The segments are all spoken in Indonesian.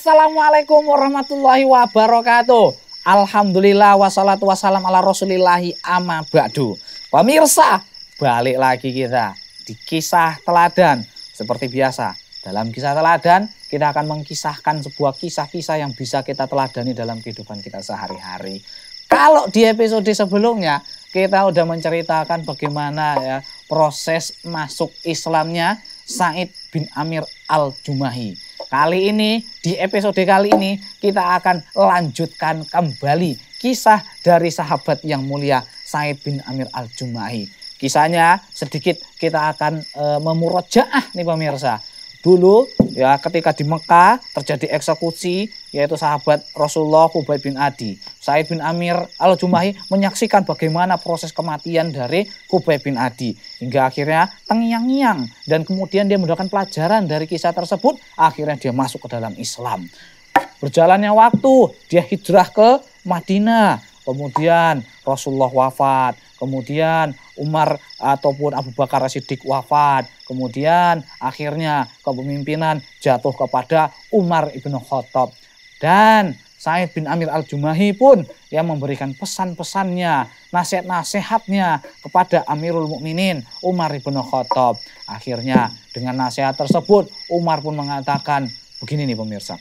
Assalamualaikum warahmatullahi wabarakatuh. Alhamdulillah wassalatu wassalam ala rasulillahi amma ba'du. Pemirsa, balik lagi kita di kisah teladan. Seperti biasa, dalam kisah teladan kita akan mengkisahkan sebuah kisah-kisah yang bisa kita teladani dalam kehidupan kita sehari-hari. Kalau di episode sebelumnya kita udah menceritakan bagaimana ya proses masuk Islamnya Sa'id bin Amir al-Jumahi. Kali ini, di episode kali ini kita akan lanjutkan kembali kisah dari sahabat yang mulia Sa'id bin Amir al-Jumahi. Kisahnya sedikit kita akan memurojaah nih pemirsa. Dulu ya ketika di Mekah terjadi eksekusi yaitu sahabat Rasulullah Khubayb bin Adi. Sa'id bin Amir al-Jumahi menyaksikan bagaimana proses kematian dari Khubayb bin Adi. Hingga akhirnya terngiang-ngiang dan kemudian dia mendapatkan pelajaran dari kisah tersebut. Akhirnya dia masuk ke dalam Islam. Berjalannya waktu dia hijrah ke Madinah. Kemudian Rasulullah wafat, kemudian Umar ataupun Abu Bakar As-Siddiq wafat, kemudian akhirnya kepemimpinan jatuh kepada Umar ibn Khattab. Dan Sa'id bin Amir al-Jumahi pun yang memberikan pesan-pesannya, nasihat-nasihatnya kepada Amirul Mukminin Umar ibn Khattab. Akhirnya dengan nasihat tersebut Umar pun mengatakan, begini nih pemirsa,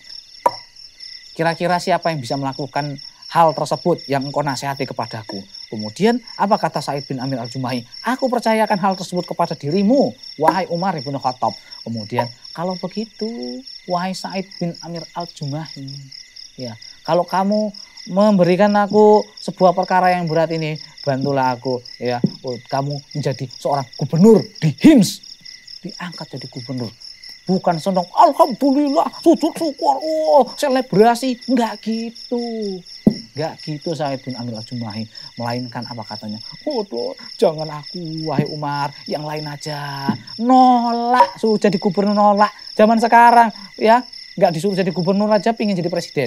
kira-kira siapa yang bisa melakukan hal tersebut yang engkau nasihati kepadaku? Kemudian apa kata Sa'id bin Amir al-Jumahi? Aku percayakan hal tersebut kepada dirimu, wahai Umar ibn Khattab. Kemudian kalau begitu, wahai Sa'id bin Amir al-Jumahi, ya, kalau kamu memberikan aku sebuah perkara yang berat ini, bantulah aku, ya, kamu menjadi seorang gubernur di Hims, diangkat jadi gubernur. Bukan senang, alhamdulillah, sujud syukur, selebrasi, enggak gitu. Enggak gitu Sa'id bin Amir al-Jumahi. Melainkan apa katanya? Jangan aku, wahai Umar, yang lain aja. Nolak, suruh jadi gubernur nolak. Zaman sekarang ya, enggak disuruh jadi gubernur aja pingin jadi presiden.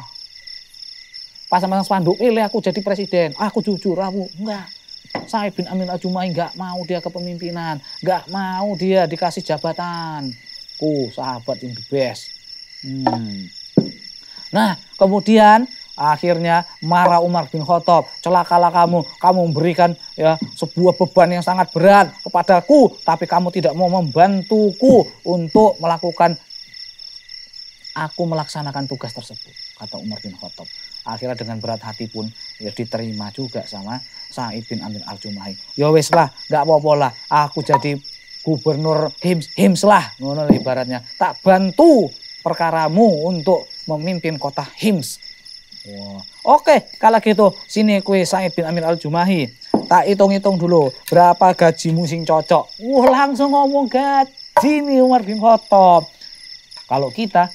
Pasang-pasang spanduk, aku jadi presiden. Aku jujur, aku enggak. Sa'id bin Amir al-Jumahi enggak mau dia kepemimpinan, enggak mau dia dikasih jabatan. Sahabat yang the best. Nah, kemudian akhirnya marah Umar bin Khattab, celakalah kamu memberikan ya sebuah beban yang sangat berat kepadaku, tapi kamu tidak mau membantuku untuk melaksanakan tugas tersebut, kata Umar bin Khattab. Akhirnya dengan berat hati pun ya diterima juga sama Sa'id bin Amir al-Jumahi. Ya wes lah, enggak apa-apa lah, aku jadi gubernur Hims lah, ngono ibaratnya. Tak bantu perkaramu untuk memimpin kota Hims. Oke, kalau gitu sini kue Sa'id bin Amir al-Jumahi. Tak hitung-hitung dulu berapa gajimu sing cocok. Langsung ngomong gaji nih Umar bin Khattab. Kalau kita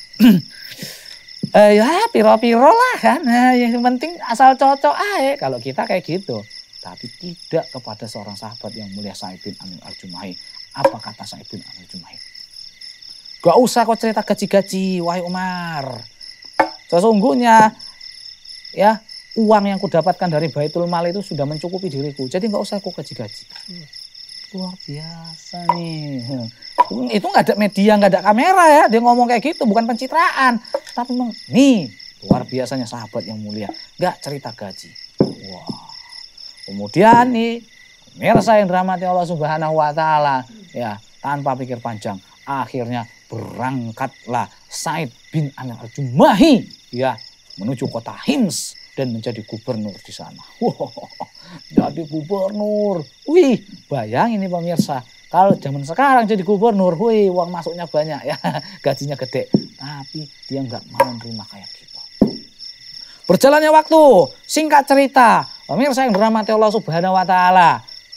ya piro-piro lah kan. Yang penting asal cocok aja. Kalau kita kayak gitu. Tapi tidak kepada seorang sahabat yang mulia Sa'id bin Amir al-Jumahi. Apa kata Sa'id bin Amir al-Jumahi? Gak usah kau cerita gaji-gaji, wahai Umar. Sesungguhnya ya uang yang kudapatkan dari Baitul Mal itu sudah mencukupi diriku. Jadi gak usah kau gaji-gaji. Luar biasa nih. Itu gak ada media, gak ada kamera ya. Dia ngomong kayak gitu, bukan pencitraan. Tapi memang nih luar biasanya sahabat yang mulia. Gak cerita gaji. Wah. Kemudian nih, pemirsa yang dirahmati Allah Subhanahu wa Ta'ala, ya, tanpa pikir panjang, akhirnya berangkatlah Sa'id bin Amir al-Jumahi ya menuju kota Hims dan menjadi gubernur di sana. Jadi gubernur. Wih, bayangin nih pemirsa, kalau zaman sekarang jadi gubernur, wih, uang masuknya banyak ya, gajinya gede, tapi dia nggak mau nerima kayak gitu. Berjalannya waktu, singkat cerita, pemirsa yang dirahmati Allah Subhanahu wa Ta'ala,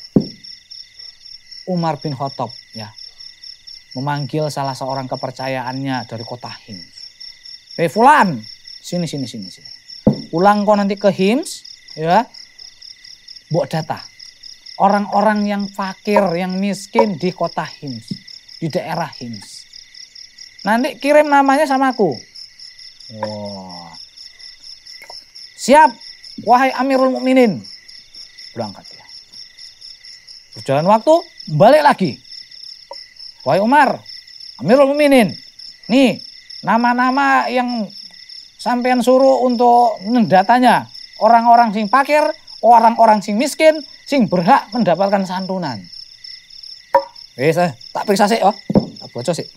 Umar bin Khattab ya memanggil salah seorang kepercayaannya dari kota Hims. Fulan, sini. Pulang kau nanti ke Hims ya. Buat data orang-orang yang fakir, yang miskin di kota Hims, di daerah Hims. Nanti kirim namanya sama aku. Siap, wahai Amirul Mukminin. Berangkat ya. Berjalan waktu, balik lagi. Wahai Umar, Amirul Mukminin, nih nama-nama yang sampean suruh untuk mendatanya. Orang-orang sing fakir, orang-orang sing miskin, sing berhak mendapatkan santunan. Wis, tak periksa sik, oh. Tak baca sik.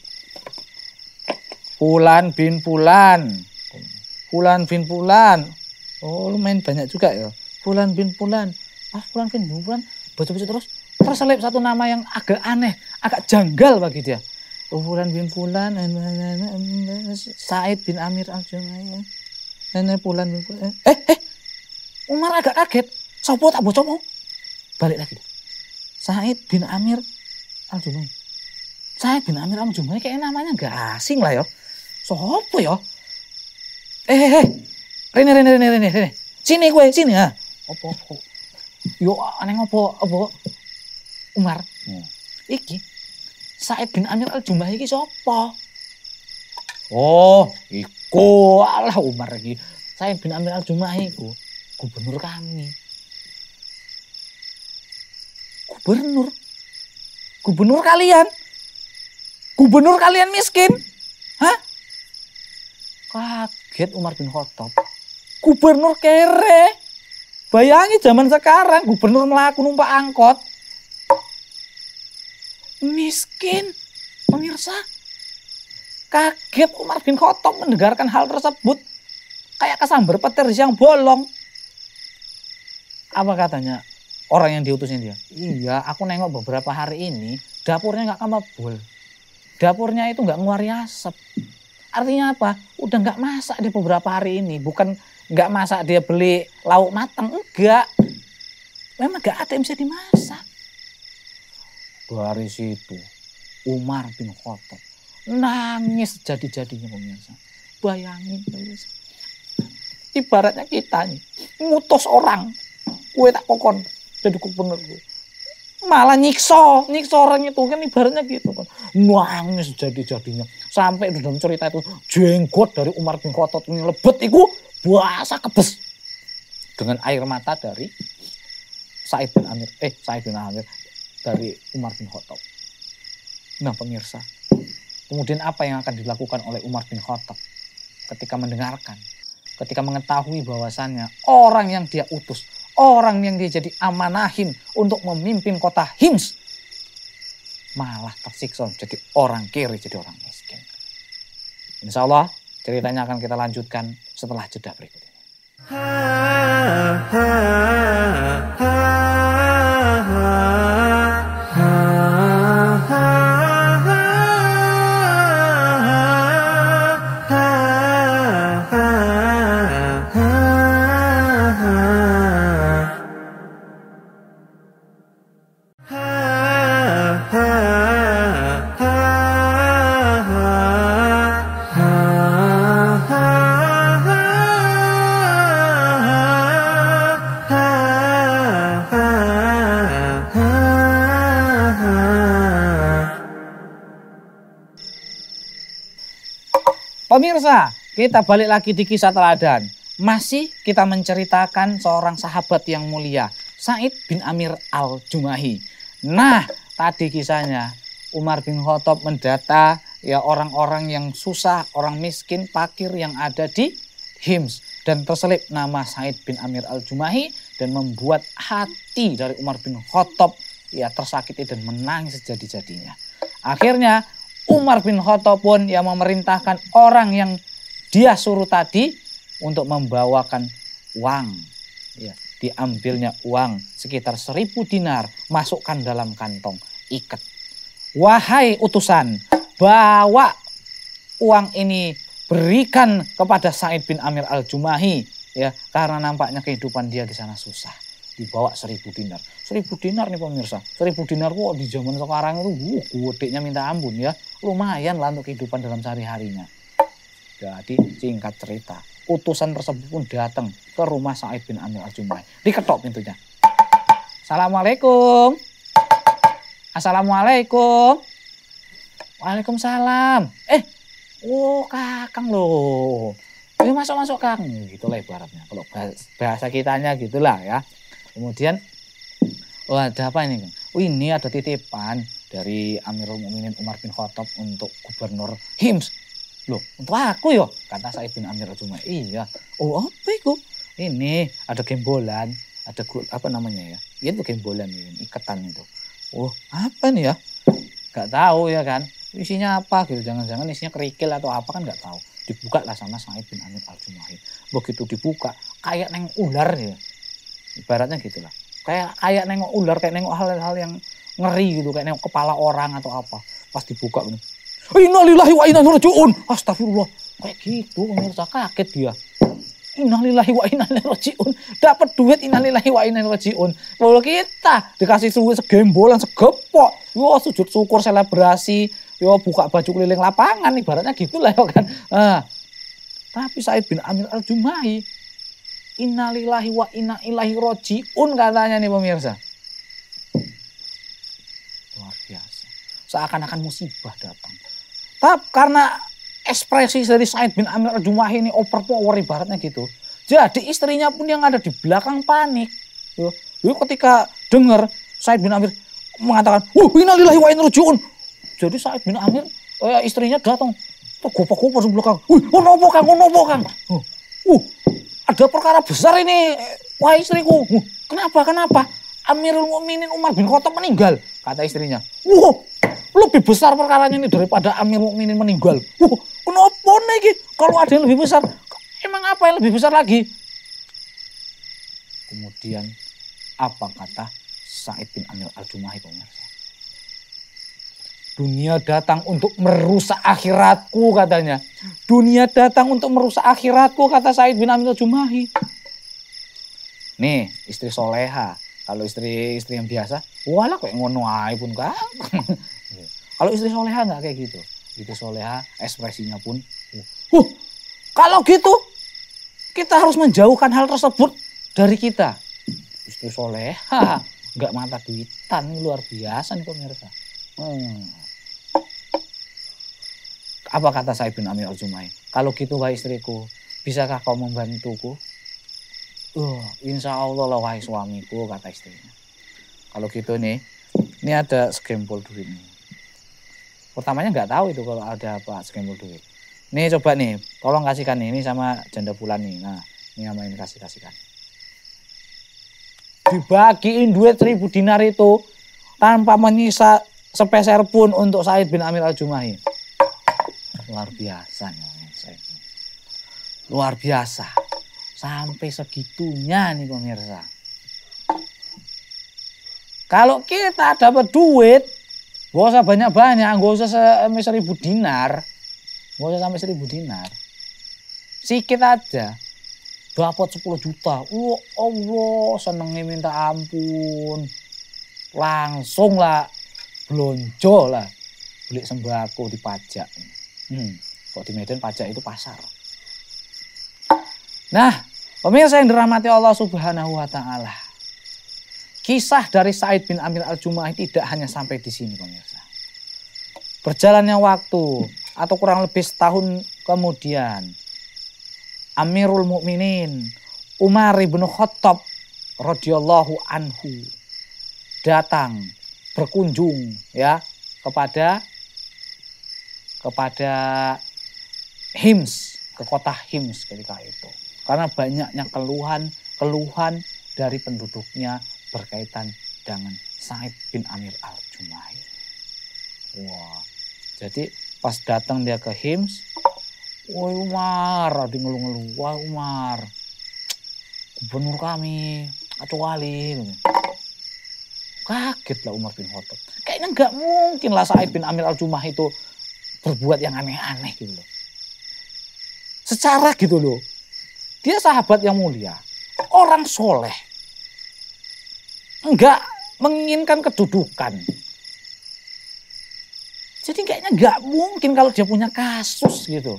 Fulan bin Fulan. Fulan bin Fulan. Oh, lumayan banyak juga ya. Fulan bin Fulan. Fulan bin Fulan. Baca-baca terus. Terselip satu nama yang agak aneh, agak janggal bagi dia. Fulan bin Fulan. Said bin Amir al-Jumahi. Fulan bin Fulan. Umar agak kaget. Sopo tak bocomu? Balik lagi. Said bin Amir al-Jumahi. Said bin Amir al-Jumahi kayaknya namanya gak asing lah ya. Sopo ya? Rene. Sini gue, sini ha. Opo. Yo aneh opo? Umar. Iki Said bin Amir al-Jumahi iki sapa? Oh, iku alah Umar iki. Said bin Amir al-Jumahi iku gubernur kami. Gubernur kalian? Gubernur kalian miskin? Hah? Kaget Umar bin Khattab. Gubernur kere. Bayangi zaman sekarang gubernur melaku numpak angkot. Miskin. Pemirsa. Kaget Umar bin Khattab mendengarkan hal tersebut. Kayak kesambar petir di siang bolong. Apa katanya orang yang diutusnya dia? Iya, aku nengok beberapa hari ini dapurnya nggak kamabul. Dapurnya itu nggak ngeluari asap. Artinya apa? Udah nggak masak dia beberapa hari ini. Bukan nggak masak dia beli lauk matang. Enggak. Memang nggak ada yang bisa dimasak. Dari situ Umar bin Khattab nangis jadi-jadinya pemirsa. Bayangin pemirsa. Ibaratnya kita nih ngutus orang. Kue tak kokon jadi gubernur gue. Malah nyiksa orang itu kan ibaratnya gitu kan. Nangis jadi-jadinya. Sampai dalam cerita itu jenggot dari Umar bin Khattab ini lebet itu basah kebes. Dengan air mata dari Said bin Amir dari Umar bin Khattab. Nah pemirsa, kemudian apa yang akan dilakukan oleh Umar bin Khattab ketika mendengarkan, ketika mengetahui bahwasannya orang yang dia utus, orang yang dia jadi amanahin untuk memimpin kota Hims malah tersiksa jadi orang kiri, jadi orang miskin. Insya Allah ceritanya akan kita lanjutkan setelah jeda berikut ini. Pemirsa, kita balik lagi di kisah teladan. Masih kita menceritakan seorang sahabat yang mulia, Said bin Amir al-Jumahi. Nah, tadi kisahnya Umar bin Khattab mendata ya orang-orang yang susah, orang miskin, fakir yang ada di Hims. Dan terselip nama Said bin Amir al-Jumahi dan membuat hati dari Umar bin Khattab ya tersakiti dan menangis sejadi-jadinya. Akhirnya Umar bin Khattab pun yang memerintahkan orang yang dia suruh tadi untuk membawakan uang. Ya, diambilnya uang sekitar 1000 dinar, masukkan dalam kantong, ikat. Wahai utusan, bawa uang ini berikan kepada Said bin Amir al-Jumahi, ya, karena nampaknya kehidupan dia di sana susah. Dibawa 1000 dinar. 1000 dinar nih pemirsa. 1000 dinar kok di zaman sekarang itu gedenya minta ampun ya. Lumayan lah untuk kehidupan dalam sehari-harinya. Jadi singkat cerita, utusan tersebut pun datang ke rumah Said bin Amir al-Jumahi. Diketok pintunya. Assalamualaikum. Assalamualaikum. Waalaikumsalam. Kakang loh. Ini masuk-masuk Kang. Gitulah ibaratnya. Kalau bahasa kitanya gitulah ya. Kemudian, ada apa ini? Ini ada titipan dari Amirul Mukminin Umar bin Khattab untuk gubernur Hims. Loh, untuk aku ya, kata Said bin Amir Al-Jumahi. Iya. Oh, apa itu? Ini ada gembolan, ada apa namanya ya? Itu gembolan ini, iketan itu. Oh, apa nih ya? Gak tahu ya kan. Isinya apa gitu, jangan-jangan isinya kerikil atau apa kan gak tahu. Dibuka lah sama Said bin Amir Al-Jumahi. Begitu dibuka, kayak nengok ular ya. Ibaratnya gitulah. Kayak nengok ular, kayak nengok hal-hal yang ngeri gitu, kayak nengok kepala orang atau apa. Pas dibuka gitu. Innalillahi wa inna ilaihi raji'un. Astagfirullah. Kayak gitu, pemirsa, kaget dia. Innalillahi wa inna ilaihi raji'un. Dapat duit innalillahi wa inna ilaihi raji'un. Kalau kita dikasih duit segembolan, segepok, yo sujud syukur, selebrasi, yo buka baju keliling lapangan, ibaratnya gitulah ya kan. Tapi Said bin Amir Al-Jumahi, innalillahi wa inna ilaihi raji'un katanya nih pemirsa. Luar biasa. Seakan-akan musibah datang. Tapi karena ekspresi dari Said bin Amir Al-Jumahi ini overpower ibaratnya gitu. Jadi istrinya pun yang ada di belakang panik. Ketika dengar Said bin Amir mengatakan, innalillahi wa inna ilaihi raji'un. Jadi Said bin Amir, istrinya datang. Gopak-gopak di belakang. Ngono Kang. Ada perkara besar ini, wahai istriku. Kenapa? Amirul Mukminin Umar bin Khattab meninggal, kata istrinya. Lebih besar perkaranya ini daripada Amirul Mukminin meninggal. Kenapa nih? Kalau ada yang lebih besar, emang apa yang lebih besar lagi? Kemudian apa kata Said bin Amir Al-Jumahi pemirsa? Dunia datang untuk merusak akhiratku katanya. Dunia datang untuk merusak akhiratku kata Said bin Amir Al-Jumahi. Nih istri soleha. Kalau istri yang biasa, walah kayak ngono ae pun kan. Kalau istri soleha nggak kayak gitu. Istri soleha ekspresinya pun. Kalau gitu kita harus menjauhkan hal tersebut dari kita. Istri soleha nggak mata duitan, ini luar biasa nih pemirsa. Apa kata Said bin Amir Al-Jumahi? Kalau gitu wahai istriku, bisakah kau membantuku? Insya Allah lah wahai suamiku, kata istrinya. Kalau gitu nih, ini ada segempol duit nih. Pertamanya nggak tahu itu kalau ada apa segempol duit. Nih coba nih, tolong kasihkan nih, ini sama janda bulan nih. Nah, ini sama ini kasihkan. Dibagiin duit 1000 dinar itu tanpa menyisa sepeser pun untuk Said bin Amir Al-Jumahi. Luar biasa nih, luar biasa. Sampai segitunya nih pemirsa. Kalau kita dapat duit, gak usah banyak-banyak, gak usah sampai 1000 dinar. Gak usah sampai 1000 dinar. Sikit aja. Dapat 10 juta. Allah, senengnya minta ampun. Langsung lah blonjo lah. Beli sembako di pajak. Kok di Medan pajak itu pasar. Nah, pemirsa yang dirahmati Allah Subhanahu wa taala. Kisah dari Said bin Amir Al-Jumahi tidak hanya sampai di sini pemirsa. Berjalannya waktu atau kurang lebih setahun kemudian, Amirul Mukminin Umar bin Khattab radhiyallahu anhu datang berkunjung ya kepada Hims, ke kota Hims ketika itu. Karena banyaknya keluhan dari penduduknya berkaitan dengan Said bin Amir Al-Jumahi. Wah, jadi pas datang dia ke Hims, wah Umar, dia ngeluh-ngeluh, wah Umar, gubernur kami, kecuali. Kaget lah Umar bin Khattab. Kayaknya nggak mungkin lah Said bin Amir Al-Jumahi itu berbuat yang aneh-aneh gitu loh. Secara gitu loh. Dia sahabat yang mulia, orang soleh, enggak menginginkan kedudukan. Jadi kayaknya enggak mungkin kalau dia punya kasus gitu.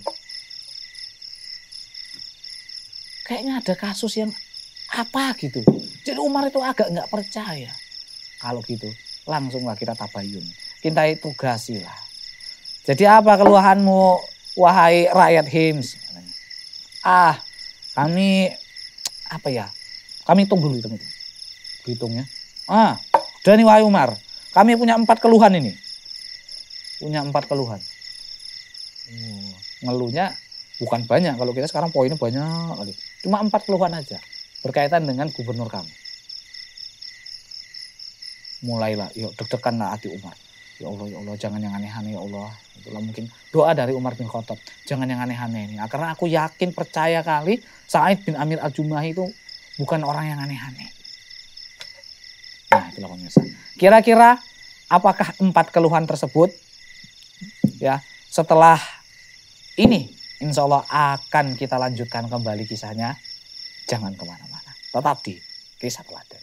Kayaknya ada kasus yang apa gitu. Jadi Umar itu agak enggak percaya. Kalau gitu langsunglah kita tabayun, kita tugasi lah. Jadi apa keluhanmu wahai rakyat Hims? Kami apa ya? Kami hitung dulu hitungnya. Udah nih wahai Umar. Kami punya 4 keluhan ini. Punya 4 keluhan. ngeluhnya bukan banyak. Kalau kita sekarang poinnya banyak kali. Cuma 4 keluhan aja berkaitan dengan gubernur kami. Mulailah, yuk deg-degan lah hati Umar. Ya Allah, jangan yang aneh-aneh ya Allah. Itulah mungkin doa dari Umar bin Khattab. Jangan yang aneh-aneh ini. Nah, karena aku yakin, percaya kali Sa'id bin Amir al-Jumahi itu bukan orang yang aneh-aneh. Nah, itulah pemirsa. Kira-kira apakah 4 keluhan tersebut ya setelah ini insya Allah akan kita lanjutkan kembali kisahnya. Jangan kemana-mana. Tetap di Kisah Teladan.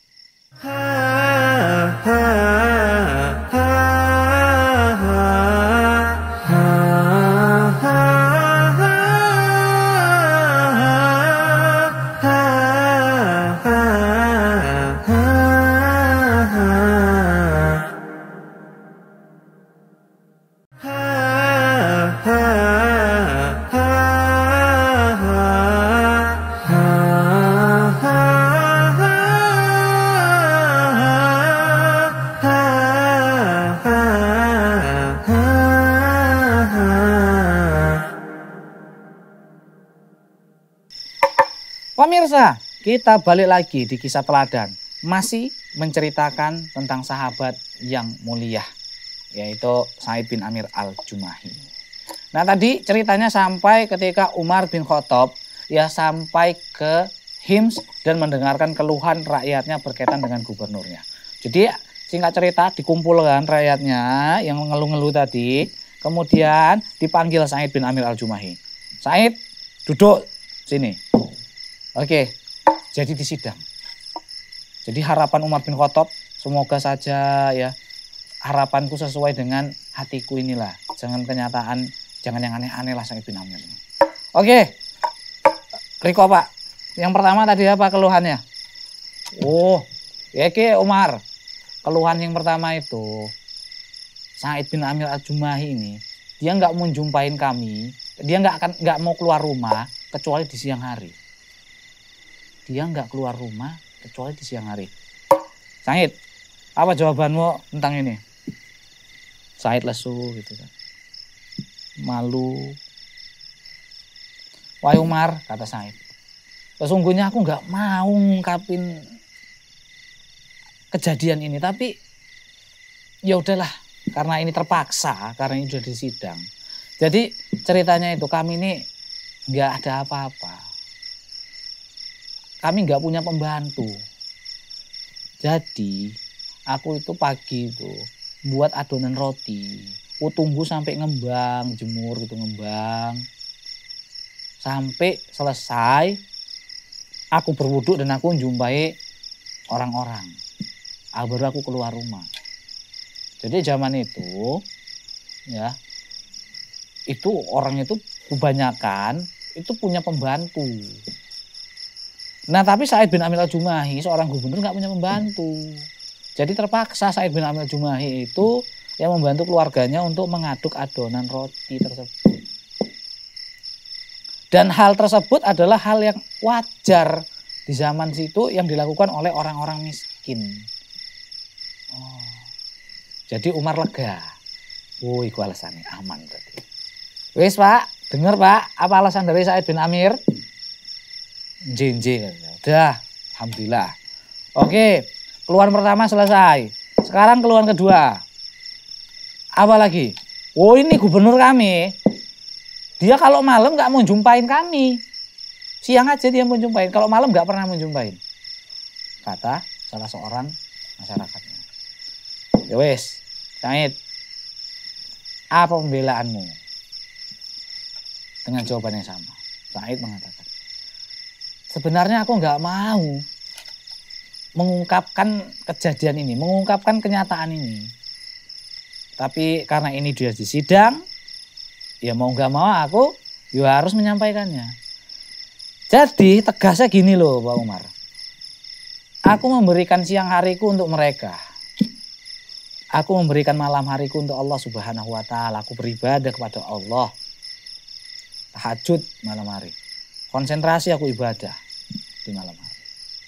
Pemirsa, kita balik lagi di Kisah Teladan. Masih menceritakan tentang sahabat yang mulia, yaitu Sa'id bin Amir al-Jumahi. Nah, tadi ceritanya sampai ketika Umar bin Khattab ya sampai ke Hims dan mendengarkan keluhan rakyatnya berkaitan dengan gubernurnya. Jadi singkat cerita dikumpulkan rakyatnya yang ngeluh-ngeluh tadi, kemudian dipanggil Sa'id bin Amir al-Jumahi. Sa'id, duduk sini. Oke, jadi disidang. Jadi harapan Umar bin Khattab, semoga saja ya harapanku sesuai dengan hatiku inilah. Jangan kenyataan, jangan yang aneh-aneh lah Sa'id bin Amir. Oke, Riko Pak, yang pertama tadi apa keluhannya? Oh, ya Umar, keluhan yang pertama itu Sa'id bin Amir al-Jumahi ini, dia nggak mau jumpain kami, dia nggak mau keluar rumah kecuali di siang hari. Dia nggak keluar rumah kecuali di siang hari. Sa'id, apa jawabanmu tentang ini? Sa'id lesu gitu kan. Malu. Wahai Umar, kata Sa'id. Sesungguhnya aku nggak mau ngungkapin kejadian ini, tapi ya udahlah, karena ini terpaksa, karena ini sudah disidang. Jadi ceritanya itu kami ini nggak ada apa-apa. Kami nggak punya pembantu. Jadi aku itu pagi itu buat adonan roti. Aku tunggu sampai ngembang, jemur gitu ngembang. Sampai selesai aku berwudhu dan aku jumpai orang-orang. Baru aku keluar rumah. Jadi zaman itu ya itu orang itu kebanyakan itu punya pembantu. Nah, tapi Sa'id bin Amir al-Jumahi seorang gubernur nggak punya pembantu. Jadi terpaksa Sa'id bin Amir al-Jumahi itu yang membantu keluarganya untuk mengaduk adonan roti tersebut. Dan hal tersebut adalah hal yang wajar di zaman situ yang dilakukan oleh orang-orang miskin. Oh. Jadi Umar lega. Oh, itu alasannya aman tadi. Wis Pak, dengar Pak, apa alasan dari Sa'id bin Amir? Jenje, udah, alhamdulillah. Oke, keluhan pertama selesai. Sekarang keluhan kedua. Apa lagi? Oh, ini gubernur kami. Dia kalau malam nggak mau jumpain kami. Siang aja dia mau jumpain. Kalau malam nggak pernah mau jumpain. Kata salah seorang masyarakatnya. Ya wes, Sa'id, apa pembelaanmu? Dengan jawaban yang sama. Sa'id mengatakan, sebenarnya aku nggak mau mengungkapkan kejadian ini, mengungkapkan kenyataan ini. Tapi karena ini dia disidang, ya mau nggak mau aku ya harus menyampaikannya. Jadi tegasnya gini loh Pak Umar. Aku memberikan siang hariku untuk mereka. Aku memberikan malam hariku untuk Allah Subhanahu wa Ta'ala. Aku beribadah kepada Allah. Tahajud malam hari. Konsentrasi aku ibadah di malam hari.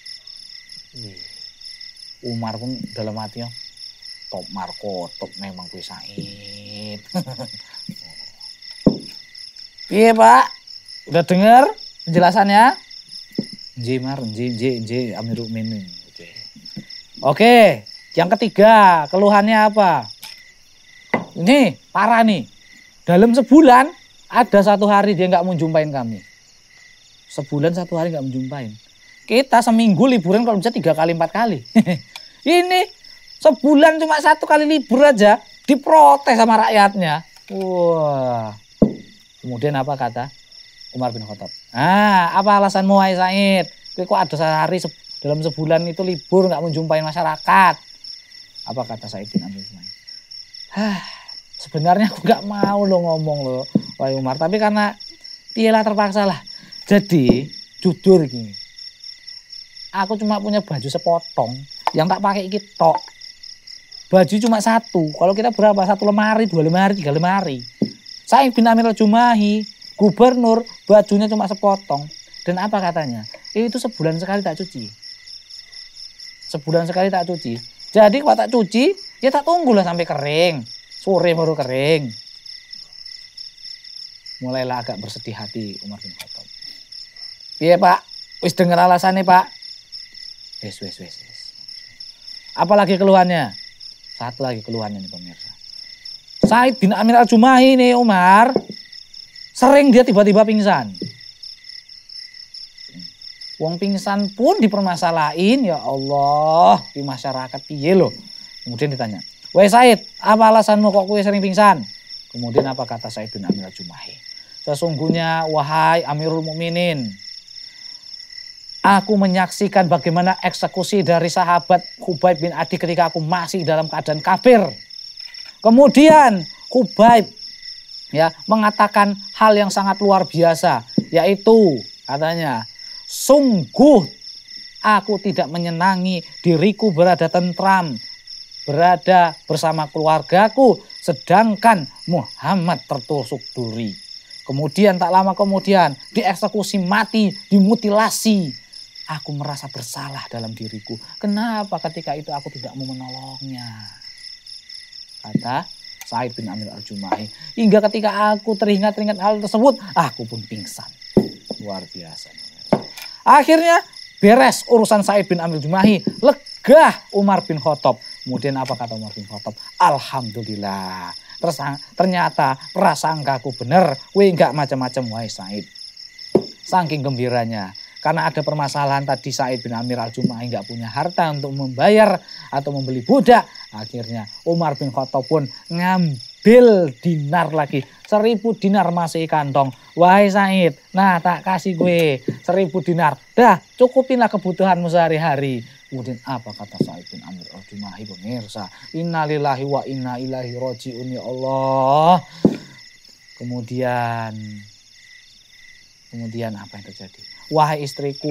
Umar pun dalam hatinya top Marco, top memang gue Sa'id. Iya Pak, udah dengar penjelasannya? Mar, Amirul Mukminin. Oke, yang ketiga keluhannya apa? Ini parah nih. Dalam sebulan ada 1 hari dia nggak mau jumpain kami. Sebulan 1 hari nggak mau jumpain. Kita seminggu liburan kalau bisa 3 kali 4 kali. Ini sebulan cuma 1 kali libur aja diprotes sama rakyatnya. Wah. Kemudian apa kata Umar bin Khattab? Apa alasanmu wahai Said? Kok ada sehari dalam sebulan itu libur nggak menjumpai masyarakat? Apa kata Said bin Amir Jumahi? Sebenarnya aku nggak mau lo ngomong lo, wahai Umar. Tapi karena pialah terpaksa lah. Jadi jujur gini, aku cuma punya baju sepotong yang tak pakai iki tok. Baju cuma 1. Kalau kita berapa? 1 lemari, 2 lemari, 3 lemari. Said bin Amir Al-Jumahi, gubernur, bajunya cuma sepotong. Dan apa katanya? Itu sebulan sekali tak cuci. Sebulan sekali tak cuci. Jadi kalau tak cuci, ya tak tunggulah sampai kering. Sore baru kering. Mulailah agak bersedih hati Umar bin Khattab. Iya Pak, wis dengar alasannya Pak. Wis. Apalagi keluhannya? 1 lagi keluhannya nih pemirsa. Said bin Amir Al-Jumahi nih Umar, sering dia tiba-tiba pingsan. Wong pingsan pun dipermasalahin, ya Allah, di masyarakat piye loh. Kemudian ditanya, "Wahai Said, apa alasanmu kok kowe sering pingsan?" Kemudian apa kata Said bin Amir Al-Jumahi? "Sesungguhnya wahai Amirul Mukminin, aku menyaksikan bagaimana eksekusi dari sahabat Khubayb bin Adi ketika aku masih dalam keadaan kafir. Kemudian Khubayb mengatakan hal yang sangat luar biasa, yaitu katanya, sungguh aku tidak menyenangi diriku berada tentram, berada bersama keluargaku, sedangkan Muhammad tertusuk duri. Kemudian tak lama kemudian dieksekusi mati, dimutilasi. Aku merasa bersalah dalam diriku. Kenapa ketika itu aku tidak mau menolongnya?" Kata Said bin Amir Al-Jumahi. Hingga ketika aku teringat hal tersebut, aku pun pingsan. Luar biasa. Akhirnya beres urusan Said bin Amir Al-Jumahi. Lega Umar bin Khattab. Kemudian apa kata Umar bin Khattab? Alhamdulillah. Ternyata prasangkaku benar. Weh enggak macam-macam wahai Said. Saking gembiranya. Karena ada permasalahan tadi Said bin Amir Al-Jumahi nggak punya harta untuk membayar atau membeli budak. Akhirnya Umar bin Khattab pun ngambil dinar lagi. 1000 dinar masih kantong. Wahai Said, nah tak kasih gue 1000 dinar. Dah cukupinlah kebutuhanmu sehari-hari. Kemudian apa kata Said bin Amir Al-Jumahi pemirsa? Innalillahi wa inna ilaihi raji'un ya Allah. Kemudian apa yang terjadi? Wahai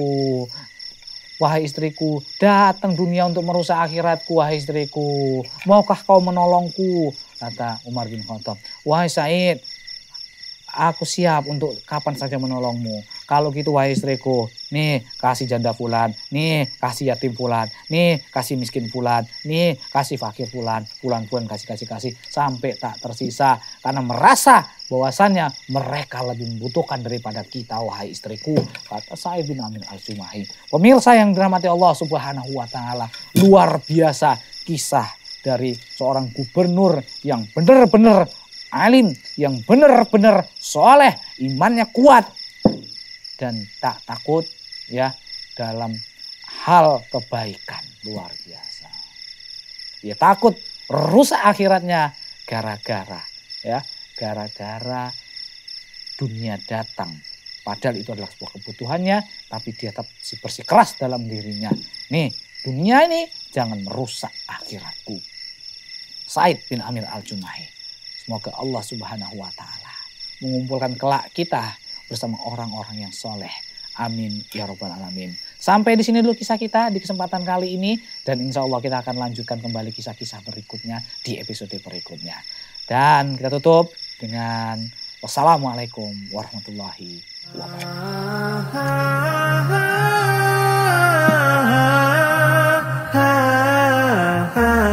istriku, datang dunia untuk merusak akhiratku, wahai istriku. Maukah kau menolongku? Kata Umar bin Khattab. Wahai Said, aku siap untuk kapan saja menolongmu. Kalau gitu wahai istriku, nih kasih janda fulan, nih kasih yatim fulan, nih kasih miskin fulan, nih kasih fakir fulan, fulan kasih sampai tak tersisa. Karena merasa bahwasannya mereka lebih membutuhkan daripada kita wahai istriku, kata Said bin Amir Al-Jumahi. Pemirsa yang dirahmati Allah Subhanahu wa taala, luar biasa kisah dari seorang gubernur yang benar-benar alim, yang benar-benar soleh, imannya kuat dan tak takut dalam hal kebaikan. Luar biasa. Dia takut rusak akhiratnya gara-gara dunia datang. Padahal itu adalah sebuah kebutuhannya, tapi dia tetap bersikeras dalam dirinya. Nih, dunia ini jangan merusak akhiratku. Said bin Amir Al-Jumahi. Semoga Allah Subhanahu wa taala mengumpulkan kelak kita bersama orang-orang yang soleh. Amin ya rabbal alamin. Sampai di sini dulu kisah kita di kesempatan kali ini, dan insya Allah kita akan lanjutkan kembali kisah-kisah berikutnya di episode berikutnya. Dan kita tutup dengan wassalamualaikum warahmatullahi wabarakatuh.